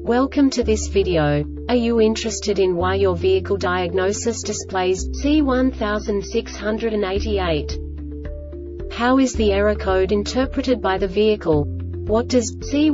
Welcome to this video. Are you interested in why your vehicle diagnosis displays C1688? How is the error code interpreted by the vehicle? What does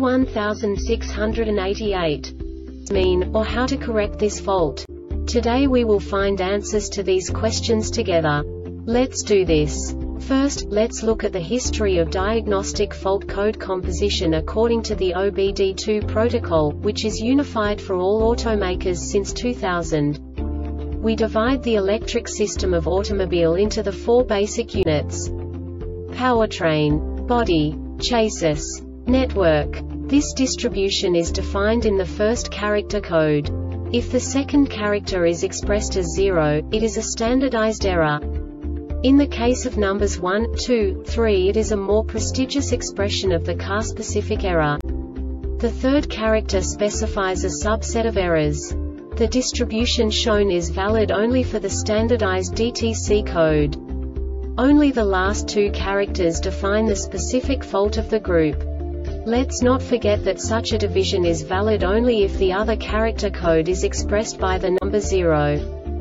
C1688 mean, or how to correct this fault? Today we will find answers to these questions together. Let's do this. First, let's look at the history of diagnostic fault code composition according to the OBD2 protocol, which is unified for all automakers since 2000. We divide the electric system of automobile into the four basic units: powertrain, body, chassis, network. This distribution is defined in the first character code. If the second character is expressed as 0, it is a standardized error. In the case of numbers 1, 2, 3, it is a more prestigious expression of the car-specific error. The third character specifies a subset of errors. The distribution shown is valid only for the standardized DTC code. Only the last two characters define the specific fault of the group. Let's not forget that such a division is valid only if the other character code is expressed by the number 0.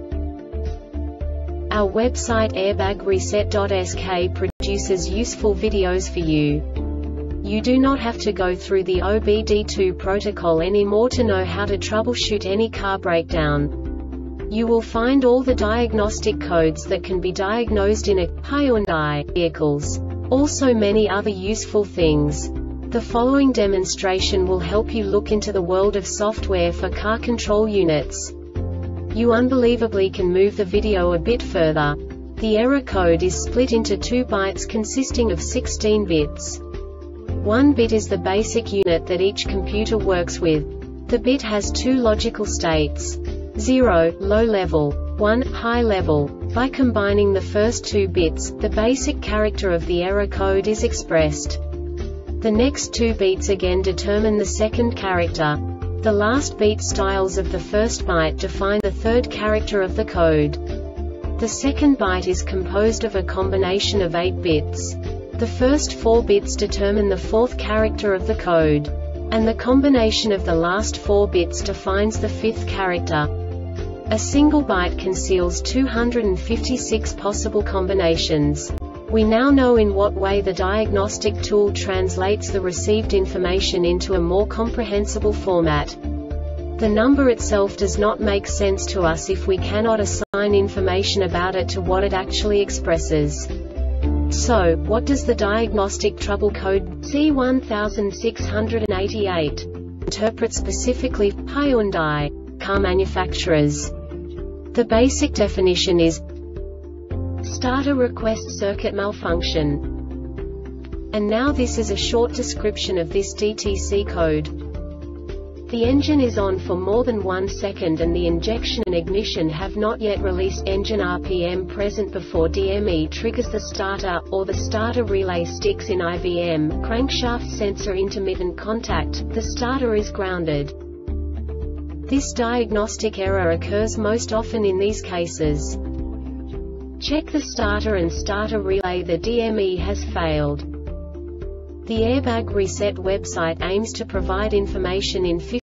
Our website airbagreset.sk produces useful videos for you. You do not have to go through the OBD2 protocol anymore to know how to troubleshoot any car breakdown. You will find all the diagnostic codes that can be diagnosed in a Hyundai vehicles. Also many other useful things. The following demonstration will help you look into the world of software for car control units. You unbelievably can move the video a bit further. The error code is split into 2 bytes consisting of 16 bits. 1 bit is the basic unit that each computer works with. The bit has 2 logical states: 0, low level, 1, high level. By combining the first 2 bits, the basic character of the error code is expressed. The next 2 beats again determine the second character. The last beat styles of the first byte define the third character of the code. The second byte is composed of a combination of 8 bits. The first 4 bits determine the fourth character of the code. And the combination of the last 4 bits defines the fifth character. A single byte conceals 256 possible combinations. We now know in what way the diagnostic tool translates the received information into a more comprehensible format. The number itself does not make sense to us if we cannot assign information about it to what it actually expresses. So, what does the diagnostic trouble code C1688 interpret specifically for Hyundai car manufacturers? The basic definition is starter request circuit malfunction. And now this is a short description of this DTC code. The engine is on for more than 1 second and the injection and ignition have not yet released engine RPM present before DME triggers the starter, or the starter relay sticks in IVM, crankshaft sensor intermittent contact, the starter is grounded. This diagnostic error occurs most often in these cases: check the starter and starter relay, the DME has failed. The Airbag Reset website aims to provide information in